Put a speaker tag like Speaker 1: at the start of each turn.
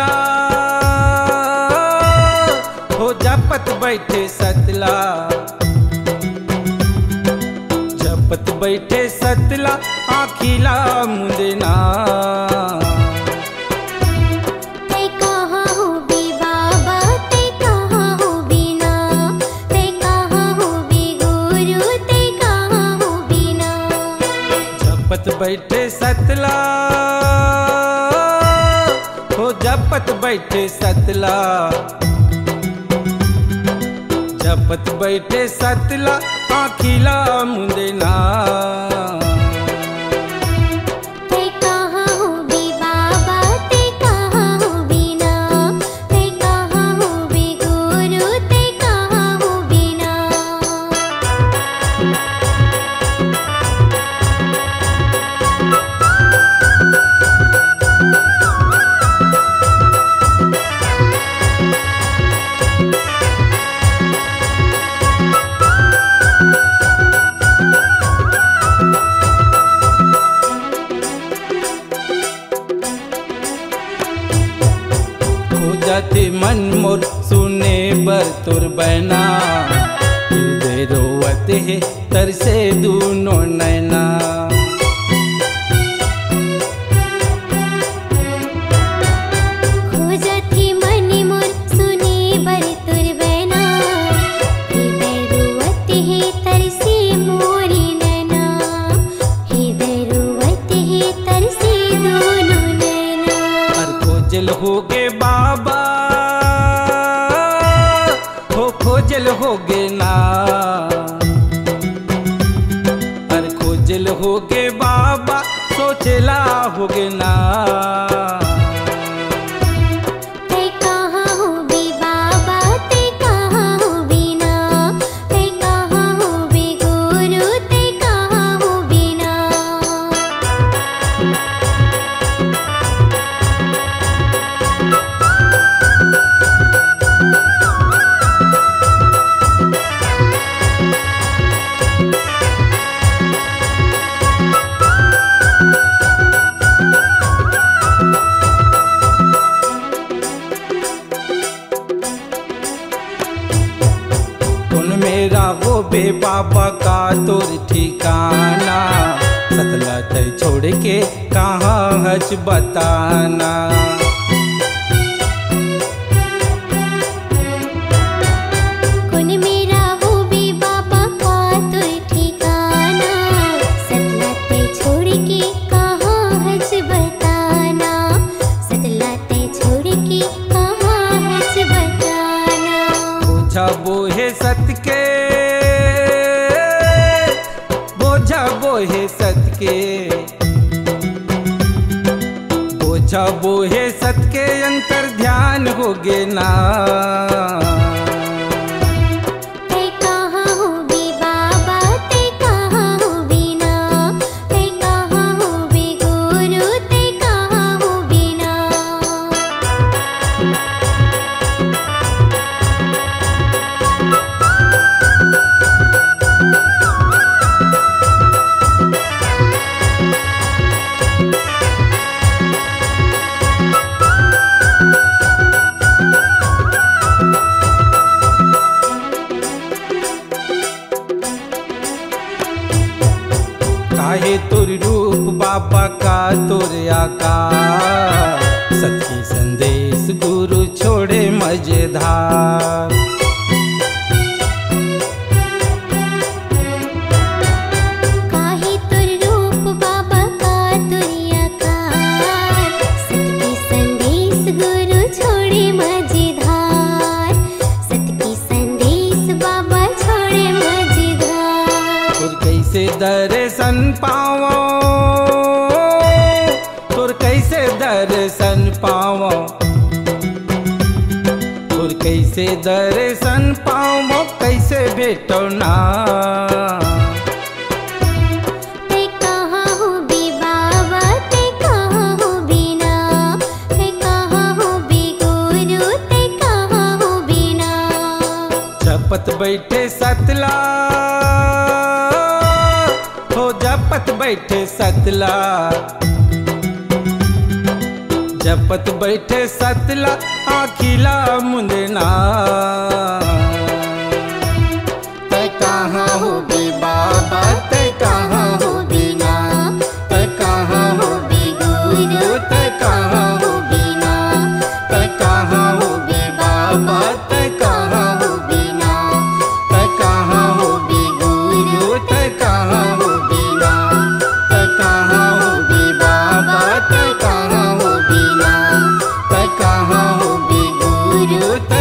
Speaker 1: सतला हो जपत बैठे सतला, जपत बैठे सतला आखिला मुंदेना। जपत बैठे सतला हो जपत बैठे सतला, जपत बैठे सतला आखिला मुंदेना। जाते मन मोर सुने बर तुर बहना, हृदय रोवते है तरसे दूनो नैना।
Speaker 2: खो जाती मन मोर सुने बर तुर बहना, हृदय रोवते है तरसे मोरी नैना, हृदय रोवते है तरसे दूनो नैना।
Speaker 1: अर खोजल होगे बाबा खोजल होगे ना, अरे खोजल होगे बाबा सोचला होगे ना।
Speaker 2: ते कहाँ हो बे बाबा, ते कहाँ हो बिना, ते कहाँ हो बे गुरु, ते कहाँ हो बिना।
Speaker 1: मेरा वो बे बाबा का तोर ठिकाना, सतला तय छोड़ के कहाँ हज बताना।
Speaker 2: कौन मेरा वो बे बाबा का तोर ठिकाना, सतला तय छोड़ के कहाँ हज बताना, सतला तय छोड़ के कहाँ हज बताना।
Speaker 1: बोझा बोहे सत के, बोझा बोहे सत के, बोझा बोहे सत के अंतर ध्यान होगे ना।
Speaker 2: ते कहाँ हो बे बाबा, ते कहाँ हो बिना, ते कहाँ हो बे गुरु, ते कहाँ हो बिना।
Speaker 1: काहे तुर रूप बाबा का तुर आकार, सत्य संदेश गुरु छोड़े मजेदार।
Speaker 2: काहे तुर रूप बाबा का तुर आकार, सत्य संदेश गुरु छोड़े मजेदार, सत्य संदेश बाबा छोड़े मजेदार।
Speaker 1: तुर कैसे दर्शन पावो, तुर कैसे दर्शन पावो, तुर कैसे दर्शन पावो, कैसे भेटो ना।
Speaker 2: ते कहाँ हो बे बाबा, ते कहाँ हो बिना, ते कहाँ हो बे गुरु, ते कहाँ हो बिना।
Speaker 1: जपत बैठे सतला हो जपत बैठे सतला, जपत बैठे सतला आखिला मुंदना। तै कहाँ हो बे बाबा तै कहाँ हो बिना, तै कहाँ हो बे गुरु तै कहाँ हो बिना, तै कहाँ हो बे बाबा तै कहाँ हो बिना, तै कहाँ हो बे गुरु तै कहाँ हो बिना, तै कहाँ हो बे बाबा तै कहाँ हो बिना, तै कहाँ हो बे गुरु।